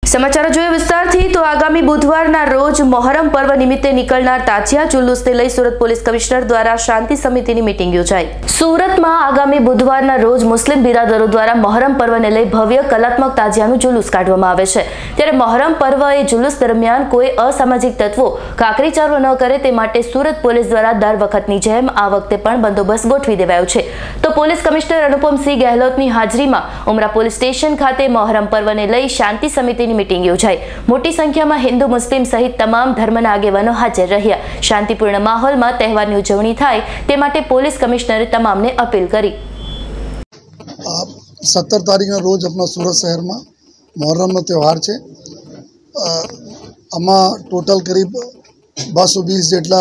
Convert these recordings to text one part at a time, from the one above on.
समाचार જોઈએ વિસ્તારથી તો આગામી બુધવારના રોજ મોહરમ પર્વ નિમિત્તે નીકળનાર તાજિયા જુલુસને લઈ સુરત પોલીસ કમિશનર દ્વારા શાંતિ સમિતિની મીટિંગ યોજાઈ। સુરતમાં આગામી બુધવારના રોજ મુસ્લિમ બિરાદરો દ્વારા મોહરમ પર્વને લઈ ભવ્ય કલાત્મક તાજિયાનું જુલુસ કાઢવામાં આવે છે। ત્યારે મોહરમ પર્વ એ જુલુસ દરમિયાન કોઈ અસામાજિક તત્વો કાકરીચારો ન કરે તે માટે સુરત પોલીસ દ્વારા દર વખતની જેમ આ વખતે પણ બંદોબસ્ત ગોઠવી દેવાયો છે। તો પોલીસ કમિશનર અનુપમસિંહ ગહેલોતની હાજરીમાં ઉમરા પોલીસ સ્ટેશન ખાતે મોહરમ પર્વને લઈ શાંતિ સમિતિની मीटिंग योजाई। मोटी संख्या में हिंदू मुस्लिम सहित तमाम धर्मना आगेवानो हाजर रह्या। शांतिपूर्ण माहौल में तहेवारनी उजवणी थाय ते माटे पोलीस कमिश्नरे तमामने अपील करी। 17 तारीख रोज अपना सूरत शहर में मोहर्रम नो त्यौहार है। आमा टोटल करीब 220 जेटला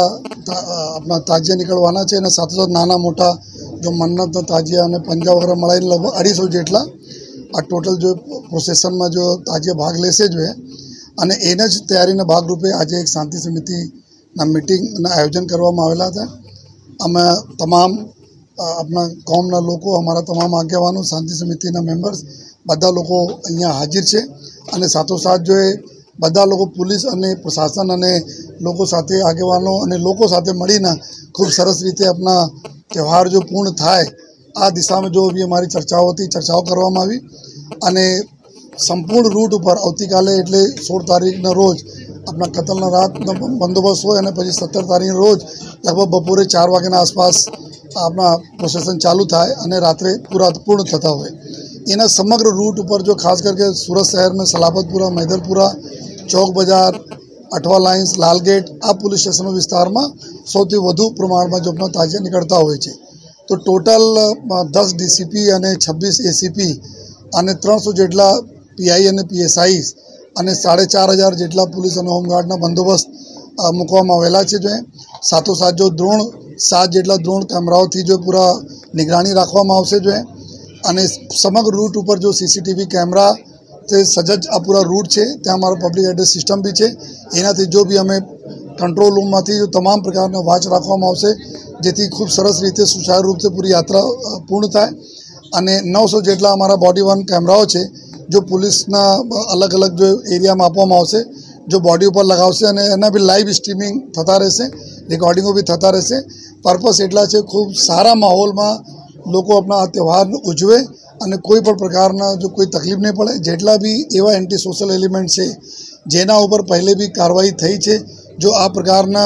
अपना ताजिया निकलवाना है और साथ साथ नाना मोटा जो मन्नत ताजिया और पंजा वगैरह मळाई लगभग 250 जेटला आ टोटल जो प्रोसेसन में जो ताजिया भाग लेसे जो है अने एने ज तैयारी भाग रूपे आज एक शांति समिति मीटिंग आयोजन करवामां आवेला था। अमे तमाम अपना कौमना लोको अमारा तमाम आगेवानो शांति समिति मेम्बर्स बधा लोको अहींया हाजिर छे अने साथोसाथ जो है बधा लोको पुलिस अने प्रशासन अने लोको साथे आगेवानो अने लोको साथे मळीने खूब सरस रीते अपना त्यौहार जो पूर्ण थाय आ दिशा में जो भी हमारी चर्चाओं थी चर्चाओं करवामां आवी अने संपूर्ण रूट पर आवतीकाले एटले 16 तारीखना रोज अपना कतलना रातना बंदोबस्त होय अने पछी 17 तारीखना रोज लगभग बपोरे 4 वाग्याना आसपास अपना प्रोसेसन चालू थाय अने रात्रे पूरा पूर्ण थता होय। एना समग्र रूट पर जो खास करके सूरत शहर में सलाबतपुरा, मैदरपुरा, चौक बाजार, अठवा लाइन्स, लालगेट आ पुलिस स्टेशन विस्तार में सौथी वधु प्रमाण में जो अपना ताजिया निकलता होय छे। तो टोटल 10 DCP અને 26 ACP અને 300 જેટલા PI અને PSI અને 4500 જેટલા પોલીસ અને હોમગાર્ડના બંદોબસ્ત મૂકવામાં આવેલા છે। जो સાથોસાથ जो દ્રોણ 7 જેટલા દ્રોણ કેમેરાઓથી जो पूरा निगरानी રાખવામાં આવશે। जो અને સમગ્ર રૂટ ઉપર जो CCTV कैमरा से सजज आ पूरा रूट है त्या हमारा पब्लिक एड्रेस सिस्टम भी है। एनाथी जो भी हमें कंट्रोल रूम में जो तमाम प्रकार वॉच રાખવામાં આવશે જેથી खूब सरस रीते सुचारू रूप से पूरी यात्रा पूर्ण थाय। अने 900 जेटला अमारा बॉडी वन कैमराओ है जो पुलिसना अलग अलग जो एरिया में आपवामां आवशे जो बॉडी पर लगावशे अने एना भी लाइव स्ट्रीमिंग थता रहेशे, रिकॉर्डिंगों भी थता रहेशे। पर्पस एटला छे खूब सारा माहौल में लोग अपना आ त्यौहार उजवे अने कोई पण प्रकारना जो कोई तकलीफ नहीं पड़े। जेटला भी एवा एंटी सोशल एलिमेंट है जेना उपर पहले भी कार्रवाई थई है जो आ प्रकारना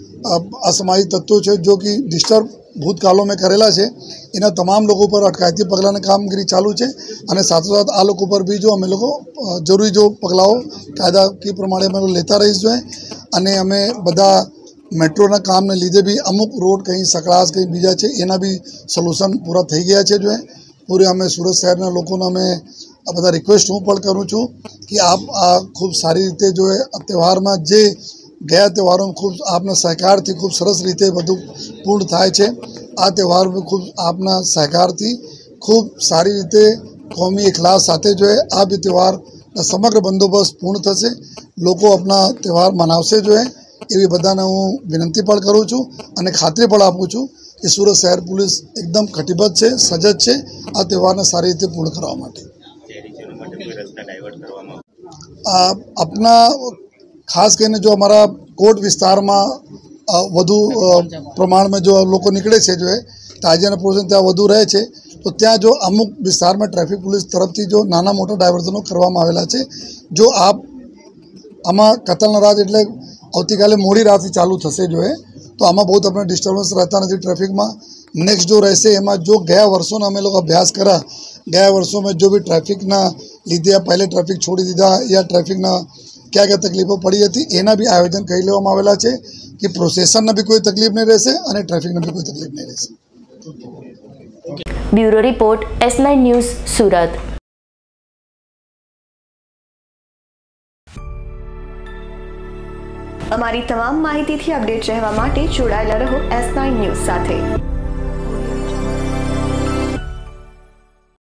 असामाजिक तत्वों है जो कि डिस्टर्ब भूतकालों में करेला है एना तमाम लोगों पर अटकायती पगलानी कामगीरी चालू है। और साथोसाथ आ लोगों पर भी जो अमे लोग जरूरी जो पगलाओ कायदा की प्रमाणे अमे लेता रहीश। जो अने अमे बधा मेट्रोना कामने लीधे भी अमुक रोड कहीं सकड़ाश कहीं बीजा है एना भी सोल्यूशन पूरा थई गया है। जो पूरे अमे सूरत शहरना लोकोने अमे बधा रिक्वेस्ट हूँ पण करूँ छूँ कि आप आ खूब सारी रीते जो है त्यौहार में जे गया त्यौहारों में खूब आपना सहकार थी खूब सरस रीते बधु पूर्ण थाय छे। आ त्यौहार में खूब आपना सहकार थी खूब सारी रीते कौमी इखलास साथे जो है आ भी त्यौहार समग्र बंदोबस्त पूर्ण थशे। लोको अपना त्यौहार मनावशे। जो है एवी बधाने हूँ विनंती पण करूँ छूँ अने खातरी पण आपूँ छूँ कि सूरत शहर पुलिस एकदम कटिबद्ध है, सजज है आ त्यौहार ने सारी रीते पूर्ण करवा माटे। अपना खास करके जो हमारा कोट विस्तार में वधु प्रमाण में जो लोग निकले है जो है ताजिया प्रोसेस त्या वधु रहे छे तो त्या जो अमुक विस्तार में ट्रेफिक पुलिस तरफ थी जो नाना मोटा डायवर्जनों करवामां आवेला छे। जो आप आमा कतलना रात एटले आवतीकाले मोड़ी रात चालू थशे। जो है तो आमा बहुत अपने डिस्टर्बन्स रहता नहीं ट्रेफिक में। नेक्स्ट जो रहेशे एमां जो गया वर्षों अमे लोग अभ्यास करा गया वर्षों में जो भी ट्रेफिक ना लीधे पहले ट्रेफिक छोड़ी दीधा या ट्रेफिक ना क्या क्या तकलीफों पड़ी थी एना भी आयोजन करी लेवामां आवेला छे कि प्रोसेसन ने भी कोई तकलीफ नहीं रहेशे अने ट्रेफिक ने भी कोई तकलीफ नहीं रहेशे। Bureau report S9 news Surat. અમારી તમામ માહિતીથી અપડેટ રહેવા માટે જોડાયેલા રહો S9 ન્યૂઝ સાથે।